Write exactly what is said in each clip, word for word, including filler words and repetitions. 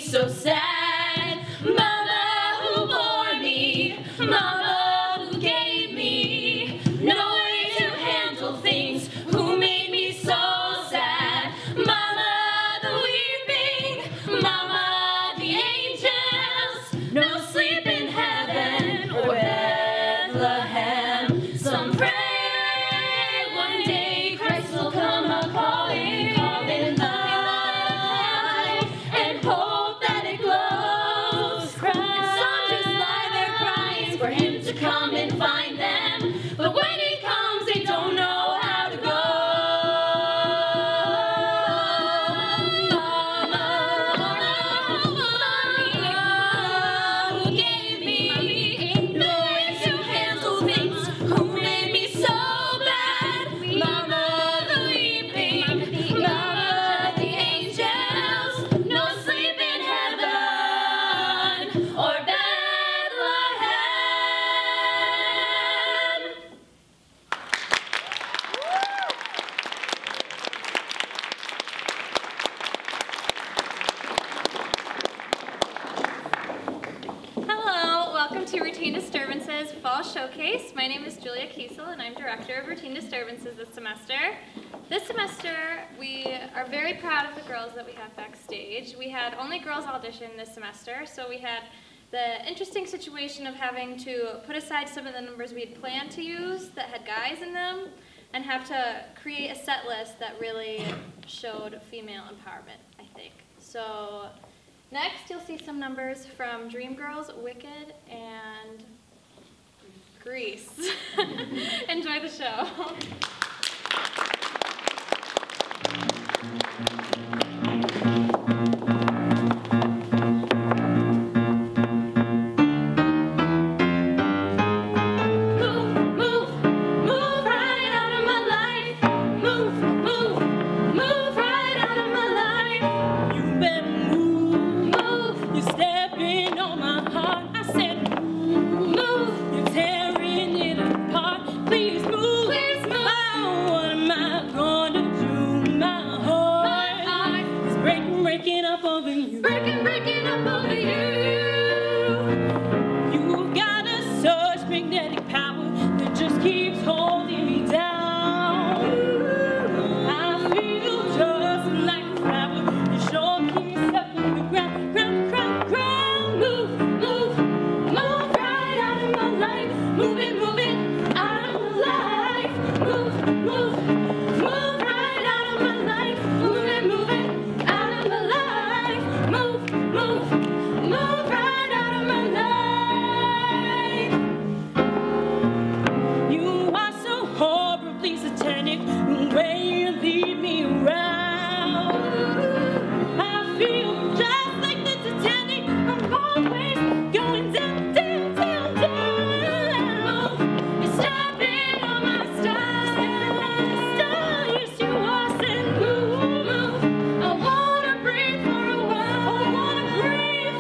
so sad. Mama who bore me, Mama who gave me no way to handle things, who made me so sad. Mama the weeping, Mama the angels, no sleep in heaven or Bethlehem. Some pray one day Christ will come a calling, calling light, and hope that it glows. And some just lie there crying for him to come and find them, but when he comes they don't know how to go. Mama, who gave me no way to handle things, who made me so bad. Mama the weeping, Mama the angels, no sleep in heaven or Bethlehem. Hello, welcome to Routine Disturbances Fall Showcase. My name is Julia Kiesel and I'm Director of Routine Disturbances this semester. This semester we are very proud of the girls that we have backstage. We had only girls audition this semester, so we had the interesting situation of having to put aside some of the numbers we had planned to use that had guys in them and have to create a set list that really showed female empowerment, I think. So next, you'll see some numbers from Dreamgirls, Wicked, and Grease. Enjoy the show. Move, move, move right out of my life. Move, move, move right out of my life. You better move. Move, You're stepping on my heart. I said move, you're tearing it apart. Please move. Please move. Oh, what am I gonna do? My my heart heart is breaking, breaking up over you. breaking, breaking up over you. You've got a such magnetic power that just keeps holding me down. I feel just like a flower. You sure keep me stuck in the ground, ground, ground, ground. Move, move, move right out of my life. Move it, move it out of my life. Move, move, move right out of my life. Move it, move it out of my life. Move, move, move right out of my life. You are so horribly satanic, the way you lead me around. I feel just like the Titanic. I'm always going down, down, down, down. Move, you're stepping on my style. Style, yes, you are. Said Move, move, I wanna breathe for a while. I wanna breathe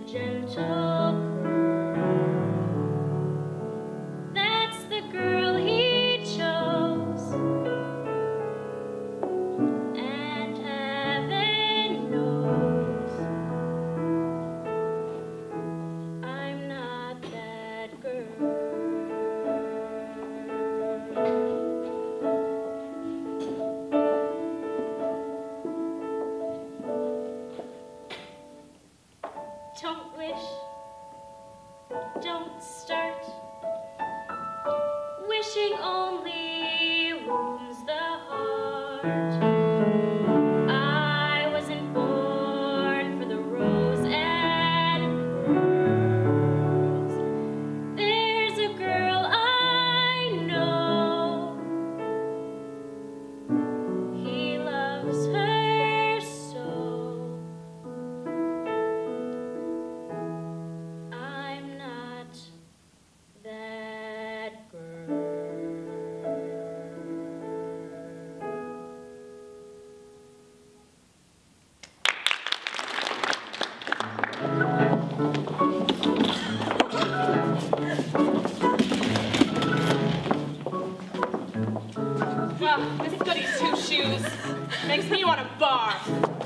gentle girl. That's the girl he chose. And heaven knows I'm not that girl. Don't wish, don't start. Wishing only wounds the heart. I wasn't born for the rose and pearls. There's a girl I know. He loves her so. I'm not that girl. Well, Miss Goody's two shoes makes me want to barf.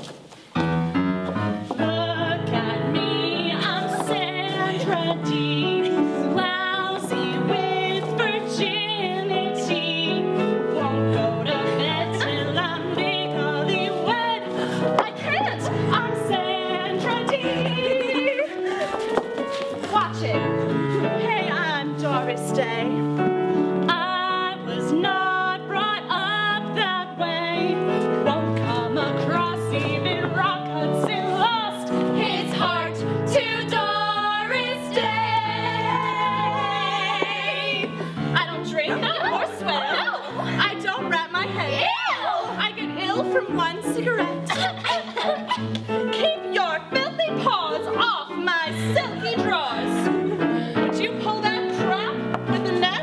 Look at me, I'm Sandra Dean, lousy with virginity. Won't go to bed till I'm legally wed. I can't, I'm Sandra Dean. Watch it. Hey, I'm Doris Day. I was not brought up that way. Won't come across even Rock Hudson lost his heart to Doris Day. I don't drink or swear. I don't wrap my head. I get ill from one cigarette. Keep your filthy paws off my silky drawers. Would you pull that crap with the net?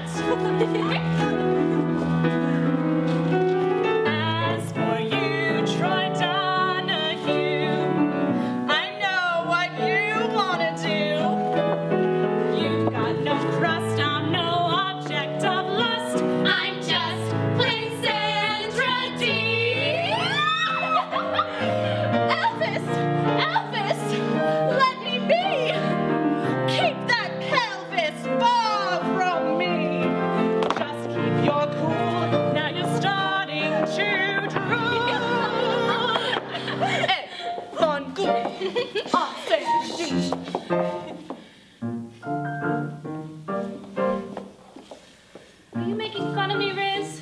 As for you, Troy Donahue, I know what you want to do. you've got no crust, I'm no object of lust. I'm just plain Sandra Dean. Elvis! Elvis! Let me be! Keep that pelvis far from me! Just keep your cool, now you're starting to drool. Hey, Von Good! Ah, thank you. Are you making fun of me, Riz?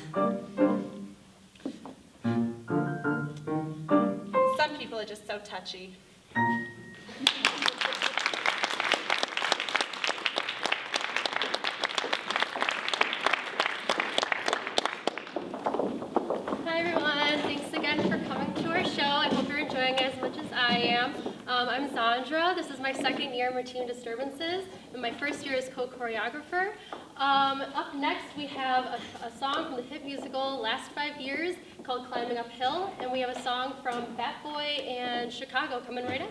Some people are just so touchy. Hi everyone, thanks again for coming to our show. I hope you're enjoying it as much as I am. Um, I'm Zandra. This is my second year in Routine Disturbances, and my first year as co-choreographer. Um, up next we have a, a song from the hit musical Last Five Years called Climbing Uphill, and we have a song from Bat Boy and Chicago coming right up.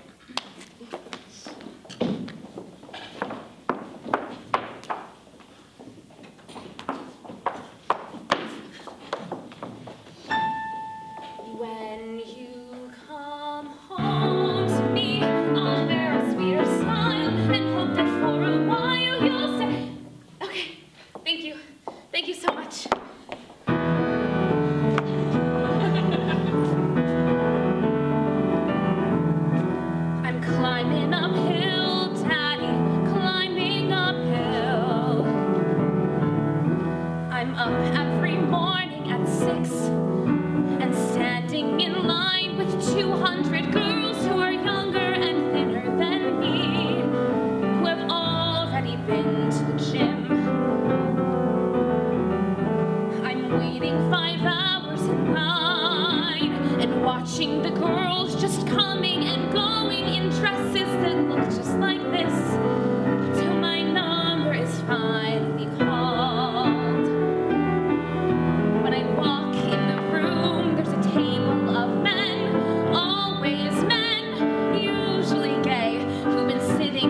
When you come home to me, I'll wear a sweeter smile and hope that for a while you'll say, okay, thank you, thank you so much. I'm climbing uphill, Daddy, climbing uphill. I'm up every morning at six. And standing in line with two hundred girls who are younger and thinner than me, who have already been to the gym. I'm waiting five hours in line and watching the girls just coming and going in dresses that look just like this, till my number is finally called. When I walk in the room, there's a table of men, always men, usually gay, who've been sitting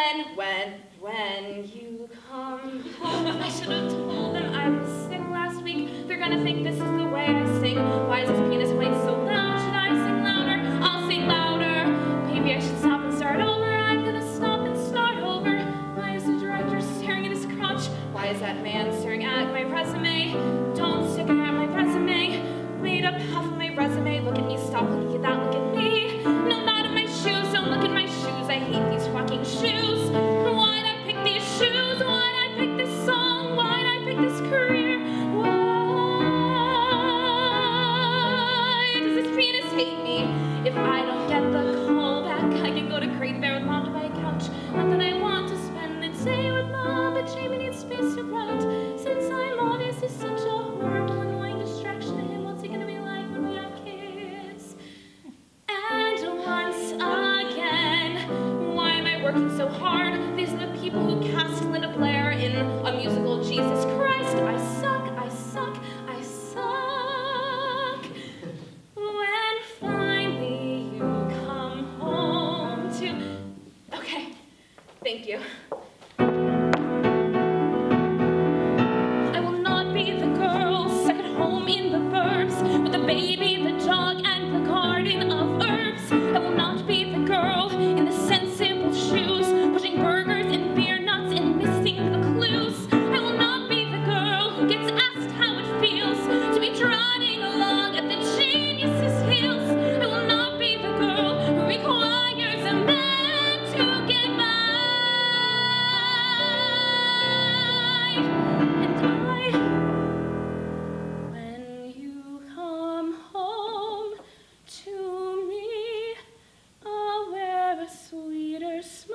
when, when, when you come home. I should have told them I was sick last week. They're gonna think this is the way I sing. Why is this penis voice so loud? Should I sing louder? I'll sing louder. Maybe I should stop and start over. I'm gonna stop and start over. Why is the director staring at his crotch? Why is that man staring at my resume? Don't stick at my resume. Made up half of my resume. Look at me, stop looking at that, look at me. No, not at my shoes, don't look at my shoes. I hate these fucking shoes. Why'd I pick these shoes? Why'd I pick this song? Why'd I pick this career? Why does this penis hate me? If I don't get the call back, I can go to Great Bear with Mom to buy a couch. Not that I want to spend the day with Mom, but Jamie needs space to rent. Since I'm obviously such a horrible, annoying distraction to him, what's he gonna be like when we have kids? And once again, why am I working so hard? These are the people who cast Linda Blair in a musical, Jesus Christ. I suck, I suck, I suck. When finally you come home to... Okay, thank you. I will not be the girl stuck at home in the burbs with the baby, the dog, and the garden of herbs. I will not be the girl in the sensible shoes, pushing burgers and beer nuts and missing the clues. I will not be the girl who gets asked how it feels to be trotting along at the genius's heels. I will not be the girl who requires a man to get by. And I, when you come home to me, I'll wear a sweeter smile.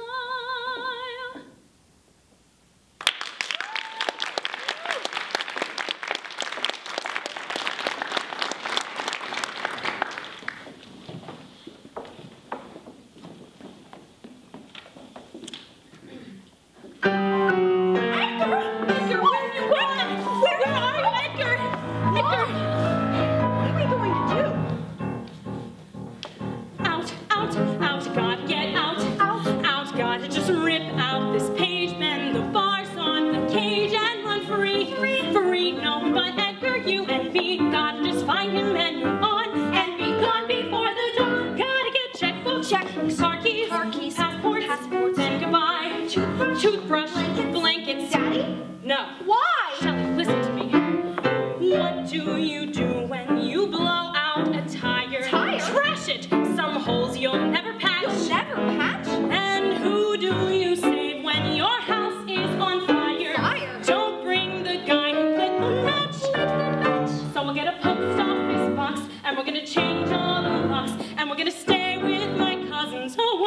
Out, out, out, God, get out, out, out, God, just rip out this page, bend the bars on the cage and run free, free, free, no, but Edgar, you and me, gotta just find him and move on, and be gone before the dawn. Gotta get checkbooks, checkbooks, car keys, car keys, passports, passports, and goodbye, toothbrush, toothbrush, blankets, daddy? No. Why? Shelley, listen to me. What do you do when you blow out a tire? Tire? Trash it! Some holes you'll never patch. You'll never patch? And who do you save when your house is on fire? Fire? Don't bring the guy who lit the match. Lit the match. So we'll get a post office box, and we're gonna change all the locks, and we're gonna stay with my cousins a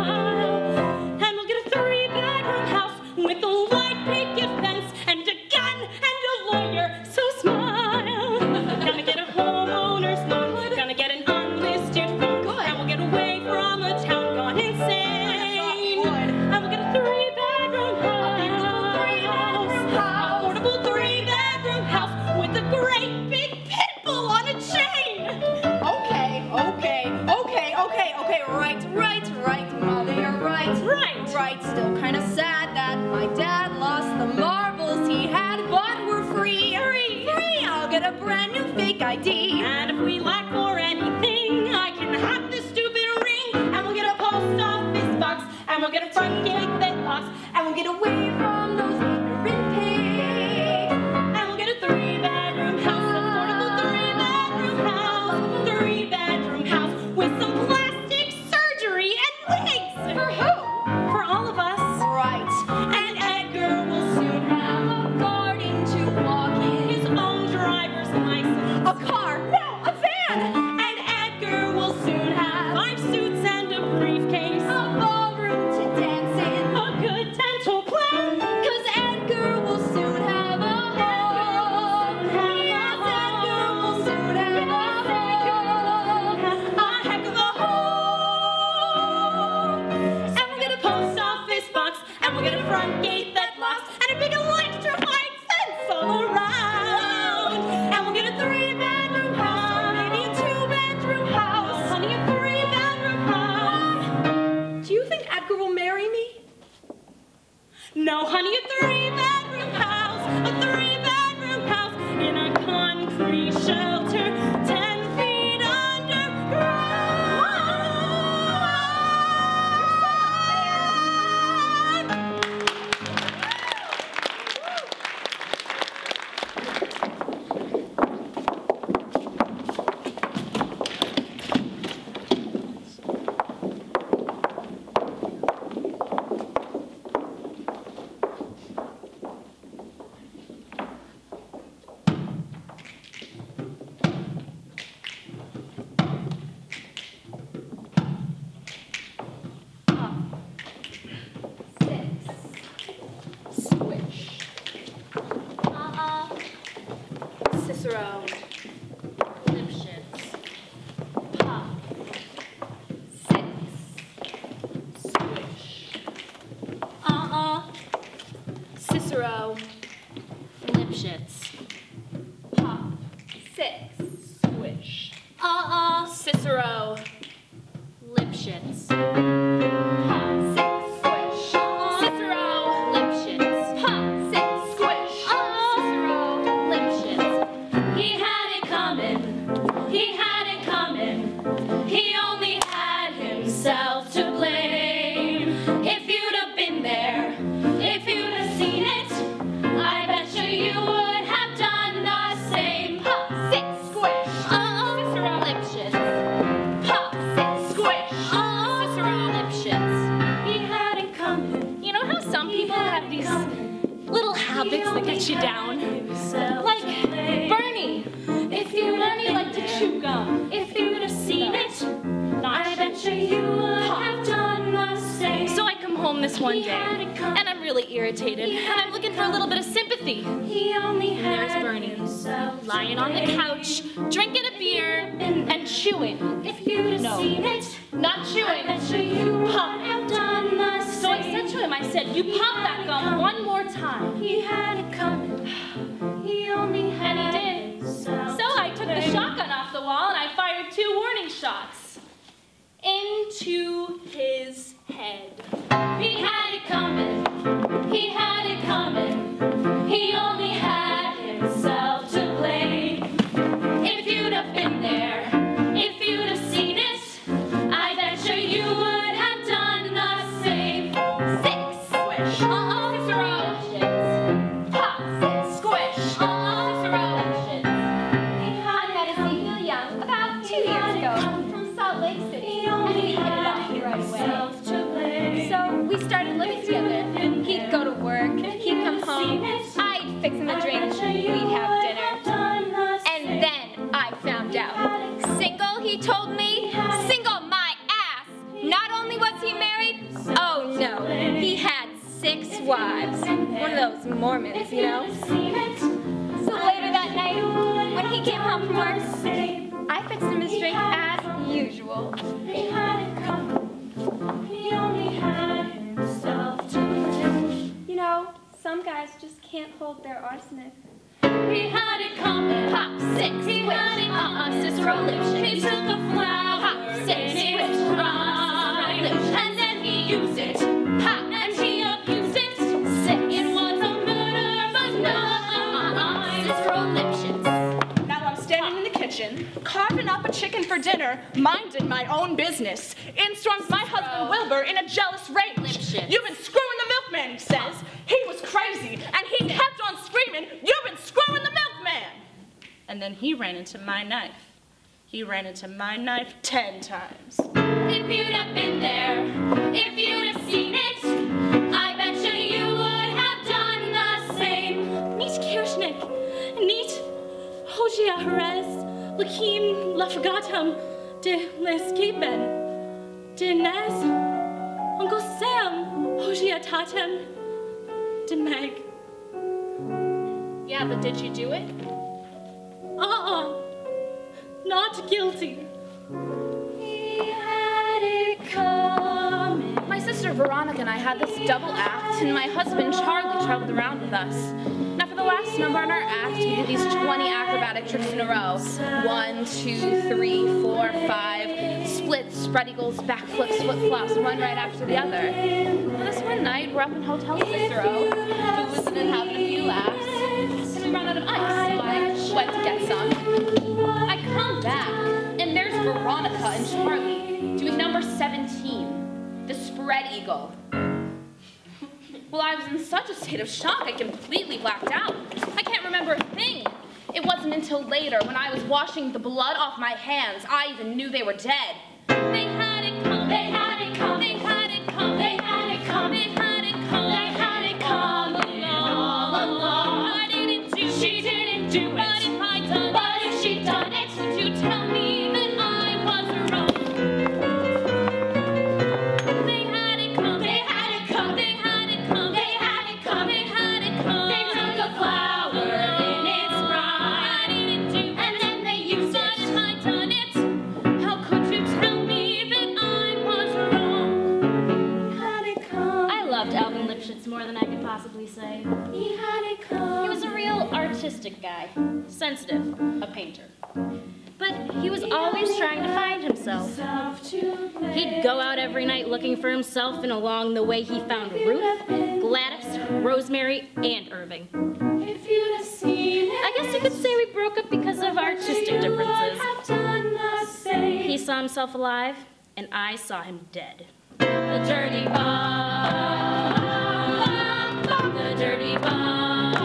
while. And we'll get a three-bedroom house with a white picket fence and a gun and a lawyer. So smile. Gonna get a homeowner's loan. Gonna get an unlisted phone. Good. And we'll get away from a town gone insane. And we'll get a three-bedroom house. A portable three-bedroom house with a great big pit bull on a chain. Okay, okay, okay, okay, okay, right, right, right, Mother, you're right. Right. Right, still kind of sad that my dad lost the marbles he had, but we're free. Free. Free. I'll get a brand new fake I D. And if we lack for anything, I can have this stupid ring. And we'll get a post office box, and we'll get a front gate that locks, And we'll get away from those ignorant pigs. and we'll get a three-bedroom house, a portable three-bedroom house, three-bedroom house with some plastic surgery and wigs. For who? For all of us. Right. And Edgar will soon have A garden to walk in. his own driver's license. A car. No, a van. And Edgar will soon have five suits and a briefcase. A ballroom to dance in. A good dental plan. Cause Edgar will soon have a home. Yes, Edgar will soon have a home. A heck of a home. And we'll get a post office box, and we'll get a front gate that locks, and a big electrified fence all around. And we'll get a three-bedroom house, Maybe a two-bedroom house. honey, a three-bedroom house. Do you think Edgar will marry me? No, honey, a three-bedroom house, a three-bedroom house in a concrete shelter, ten feet Cicero. Lipschitz. Pop. Six. Swish. Uh-uh. Cicero. Lipschitz. Pop. Six. Swish. Uh-uh. Cicero. Lipschitz. Pop. Six. Swish. Cicero. Lipschitz. Pop. Six. Swish. Cicero. Lipschitz. He had it coming, he had it coming, he only had himself to blame. If you'd have been there, if you'd have seen it, I bet you you would have done the same. Pop. Six. Squish. Uh-oh. Cicero. Lipschitz. Pop. Six. Squish. Uh-oh. Cicero. Lipschitz. He had it coming, You know how some people have these little habits that get you down? like Bernie. if you'd Bernie liked to chew gum. if you'd have seen it, I bet you you would have done the same. So I come home this one day, and I'm really irritated, and I'm looking for a little bit of sympathy. He only had There's Bernie, himself to lying on the blame. couch, drinking a beer, and chewing. If you'd have No. seen it, Not I chewing. bet you you would Pop. have done the same. So I said to him, I said, you pop that gum one more time. He had it coming. He only had And he did. himself So I took the to blame. shotgun off the wall and I fired two warning shots into his head. He had it coming. He had it coming. He only had himself to blame. If you'd have been there, if you'd have seen it, I bet you you would have done the same. Six. Squish. Uh-oh. Cicero. Lipschitz. Pop. Six. Squish. Uh-oh. Cicero. Lipschitz. He I had met it coming. Ezekiel Young about two years ago from Salt Lake City, He and only he hit it had off me right away. himself to blame. So we started living together. He'd go to work, he'd come home, I'd fix him a drink, we'd have dinner. And then I found out. Single, he told me, single my ass. Not only was he married, oh no, he had six wives. One of those Mormons, you know? So later that night, when he came home from work, I fixed him his drink as usual. He had it coming. He only had himself to blame. You know, some guys just can't hold their arsenic. He had it coming. Pop. Six. He had it Uh-uh. Cicero. Lipschitz. He took a flower Pop. Six. and it Squish. was right, and then he used it. Pop. And he abused it. Six. It was a murder, but not Uh-uh. Cicero. Lipschitz. Now I'm standing in the kitchen, carving up a chicken for dinner, minding my own business. In storms my husband Wilbur in a jealous rage. Lipschitz. You've been screwing the milkman, he says. He was crazy, and he kept on screaming, you've been screwing the milkman. And then he ran into my knife. He ran into my knife ten times. If you'd have been there, if you'd have seen it, I bet you you would have done the same. Meet Kirschnick, Neat, Hojia Jerez, Lakim Lafagatam, de Leskipen, de Nez, Uncle Sam, Hojia Tatem, de Meg. Yeah, but did you do it? Uh-uh, not guilty. He had it coming. My sister Veronica and I had this double act, and my husband Charlie traveled around with us. Now for the last number in our act, we did these twenty acrobatic tricks in a row. One, two, three, four, five. splits, spread eagles, backflips, flip-flops, one right after the other. Well, this one night, we're up in Hotel Cicero, boozing and having a few laughs, and we run out of ice, so I went to get some. I come back, and there's Veronica and Charlie doing number seventeen, the spread eagle. Well, I was in such a state of shock, I completely blacked out. I can't remember a thing. It wasn't until later, when I was washing the blood off my hands, I even knew they were dead. They had it come, they had it come, they had it come, they had it come, they had it come, they had it come all along. I didn't do, she didn't do it, but if I done, but if she done it, would you tell me that I was wrong? They had it come, they had it come, they had it come, they had it come, they had it come. They took a flower in its prime, I didn't do it, and then they used it, but if I done it, how could you tell me that I was wrong? Had it come. I loved Alvin Lipschitz more than I could possibly say. He had it come. He was a real artistic guy, sensitive, a painter. But he was always trying to find himself. He'd go out every night looking for himself, and along the way he found Ruth, Gladys, Rosemary, and Irving. If you'd have seen I guess you could say we broke up because of artistic differences. He saw himself alive, and I saw him dead. The dirty bomb, the dirty bomb.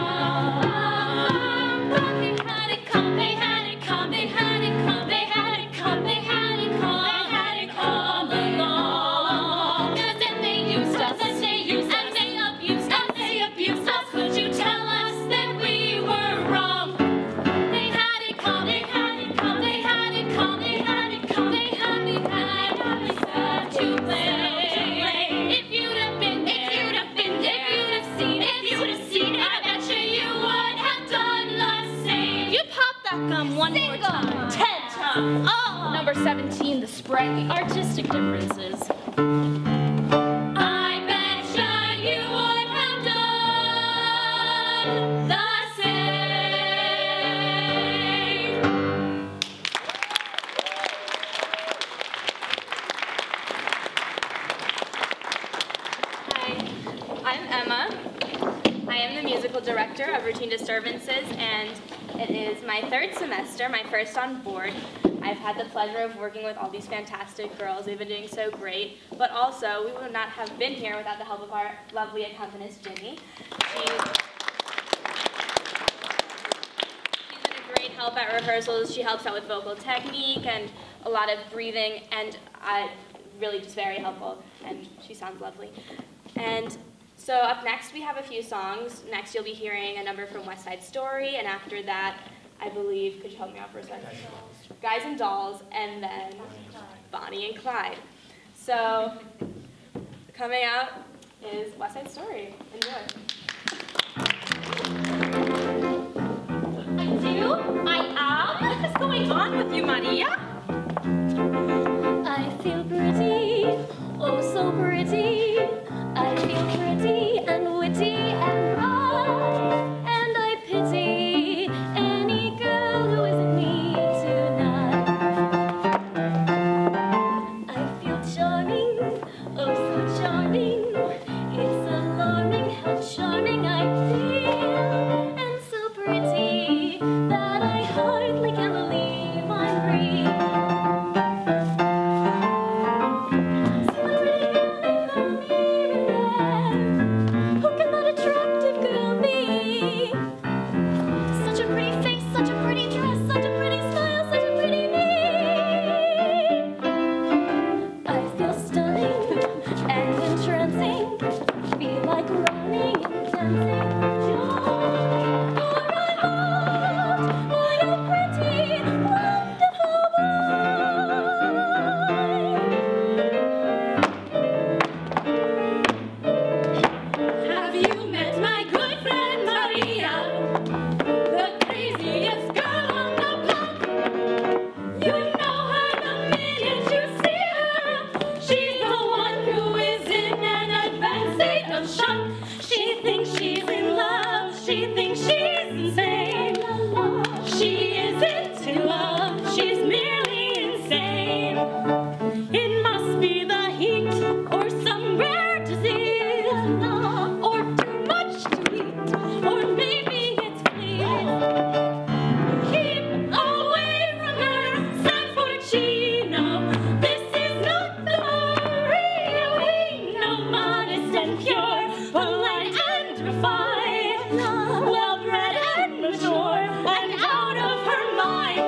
They had it come, they had it come, they had it come, they had it come, they had it come, they had it come along. Cause then they used us, and they used us, and they abused us, and they abused us. Could you tell us that we were wrong? They had it come, they had it come, they had it come, they had it come, they had it, had it, had to blame. If you'd have been there, if you'd have been there, if you'd have seen it, if you'd have seen it, I bet you you would have done the same. You pop that gum one more time. Ten times. Oh, Number seventeen, the spread. artistic differences. I bet you you would have done the same. Hi, I'm Emma. I am the musical director of Routine Disturbances, and it is my third semester, my first on board. I've had the pleasure of working with all these fantastic girls. They've been doing so great, but also we would not have been here without the help of our lovely accompanist, Ginny. She's, she's been a great help at rehearsals. She helps out with vocal technique and a lot of breathing, and uh, really just very helpful, and she sounds lovely. And so up next we have a few songs. Next you'll be hearing a number from West Side Story, and after that, I believe, could you help me out for a second? Guys and Dolls, and then Bonnie and Clyde. So coming out is West Side Story. Enjoy. I do? I am? What is going on with you, Maria? I feel pretty, oh so pretty. I feel pretty and witty and bright, and I pity any girl who isn't me tonight. I feel charming, oh so charming. It's alarming how charming I feel, and so pretty that I hardly can believe I'm real. and pure, polite and refined, well-bred and mature, and out of her mind.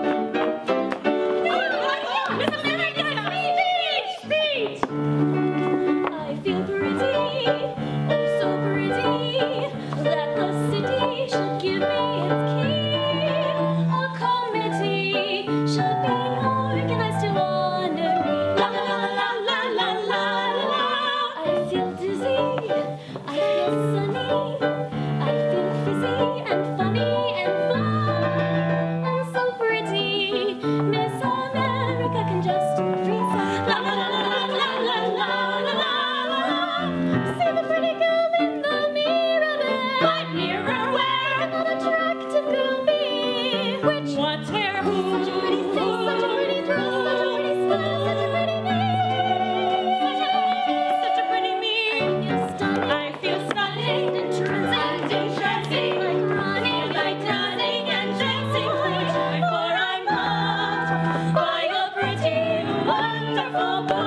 Miss America, speech, speech! I feel pretty, oh so pretty, that the city should give me its key. A committee should be organized to honor me. La la la la la la la la. I feel dizzy, I feel sunny, I feel fizzy and funny and fun. I'm so pretty, Miss America can just freeze. La la la la la la la la. See the pretty girl in the mirror there. What mirror where? An unattractive girl me. Which What hair? Who? such a pretty face, such a pretty dress, such a pretty smile, such a pretty name. Such a pretty me. I feel stunning, I feel stunning, entrancing, entrancing, like running, like dancing and dancing, for I'm loved by a pretty, wonderful boy.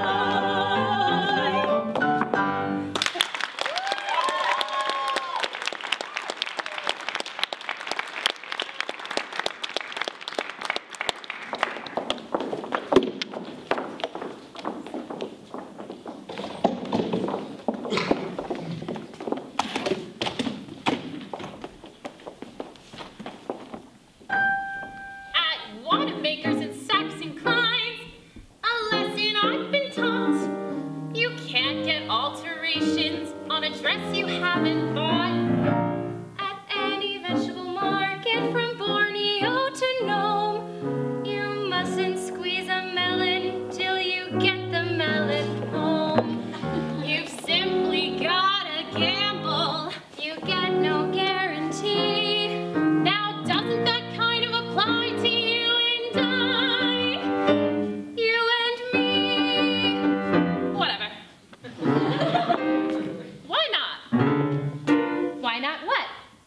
At Wanamaker's and Saks and Klein's, a lesson I've been taught. You can't get alterations on a dress you haven't bought. At any vegetable market from Borneo to Nome, you mustn't squeeze a melon till you get the melon home. You've simply gotta gamble. You get no guarantee. Now doesn't that kind of apply to you and I? You and me. Whatever. Why not? Why not what?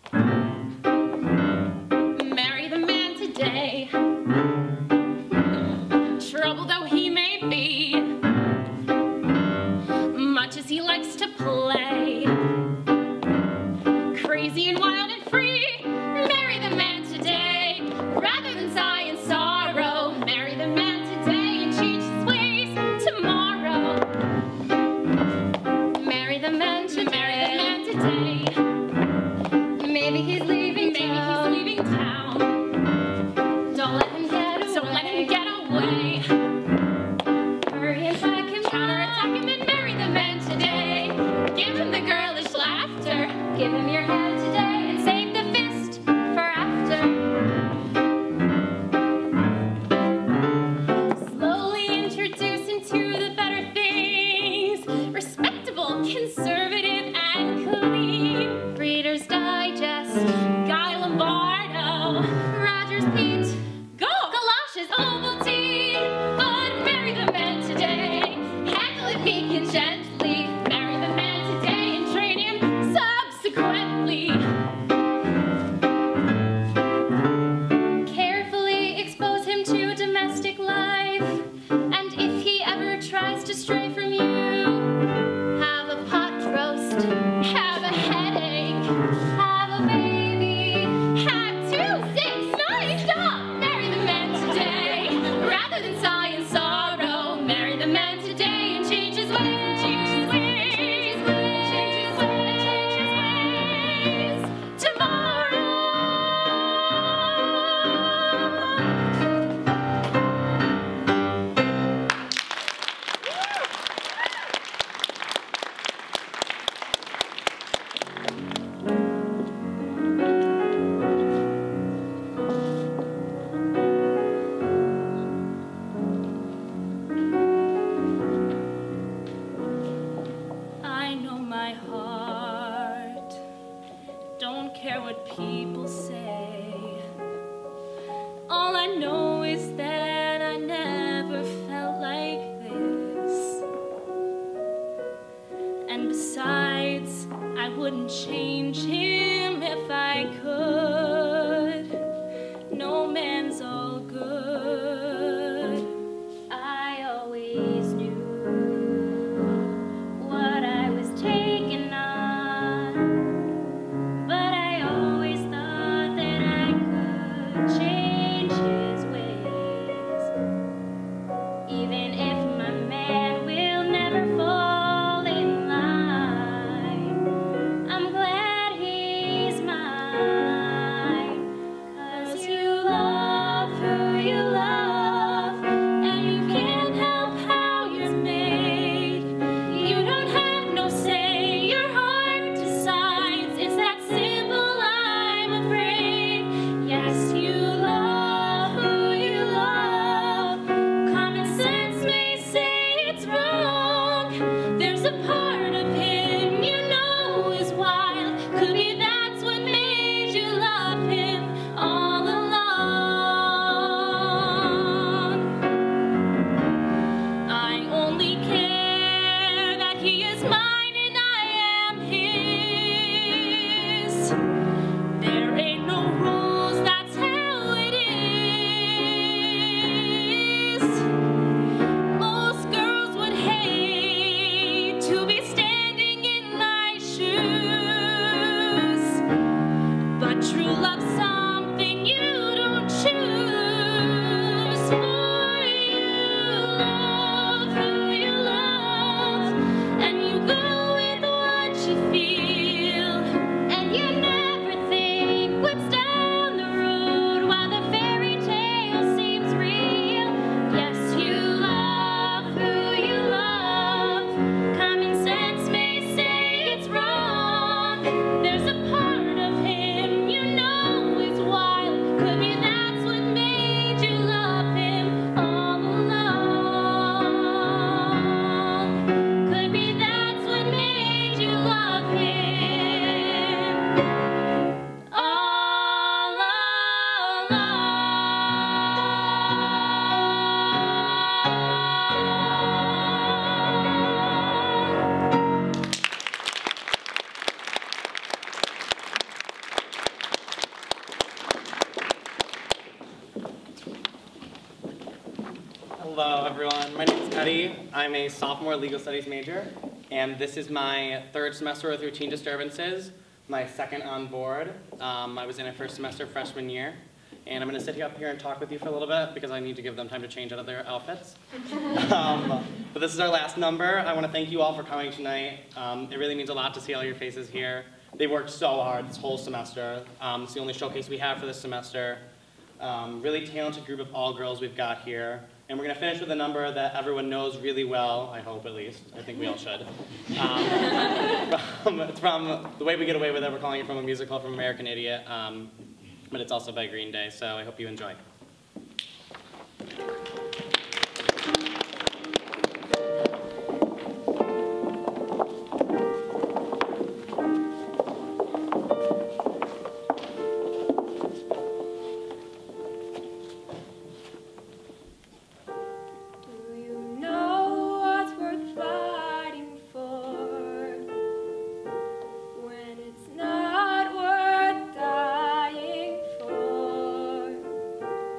Marry the man today. Trouble though he may be, much as he likes to play, crazy and wild and free. Marry the man today, rather than sigh in sorrow. Marry the man today and change his ways tomorrow. Marry the man today. Marry the man today. Maybe he's leaving Maybe town. he's leaving town. Don't let him get away. Don't let him get away. Hurry and pack him, counterattack him and marry the man today. Give him the girlish laughter. Give him your hand today and save the fist for after. Slowly introduce him to the better things. Respectable, conservative, and clean. Reader's Digest, Guy Lombardo, Rogers Pete, Go! Galoshes, Ovaltine. But marry the man today. Handle it meek and gently. Marry the man today and train him subsequently. Carefully expose him to domestic life. And if he ever tries to stray from you, have a pot roast, have a headache, have a baby, have two, six, nine, stop! Marry the man today, rather than sigh in sorrow. Marry the man today and change his ways, change his ways, change his ways, change his ways, tomorrow. I know my heart. Don't care what people say. All I know is that I never felt like this. And besides, I wouldn't change him if I could. No man's all good. I always knew what I was a part of him you know is wild. Could be that's what made you love him all along. I only care that he is mine and I am his. There ain't no rules, that's how it is. Most girls would hate to be standing in my shoes, but true love's something you don't choose. For you love who you love, and you go with what you feel, and you never think what's down the road while the fairy tale seems real. Yes, you love who you love. Common sense may say it's wrong. There's a part of him you know is wild. Could be that's what made you love him all along. Could be that's what made you love him all along. Hello, everyone. My name is Eddie. I'm a sophomore legal studies major, and this is my third semester with routine disturbances, my second on board. Um, I was in a first semester freshman year, and I'm going to sit up here and talk with you for a little bit because I need to give them time to change out of their outfits. um, but this is our last number. I want to thank you all for coming tonight. Um, it really means a lot to see all your faces here. They worked so hard this whole semester. Um, it's the only showcase we have for this semester. Um, really talented group of all girls we've got here. And we're going to finish with a number that everyone knows really well, I hope at least. I think we all should. Um, from, it's from The Way We Get Away With It. We're calling it from a musical from American Idiot. Um, but it's also by Green Day, so I hope you enjoy. Do you know what's worth fighting for when it's not worth dying for?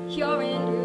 You're in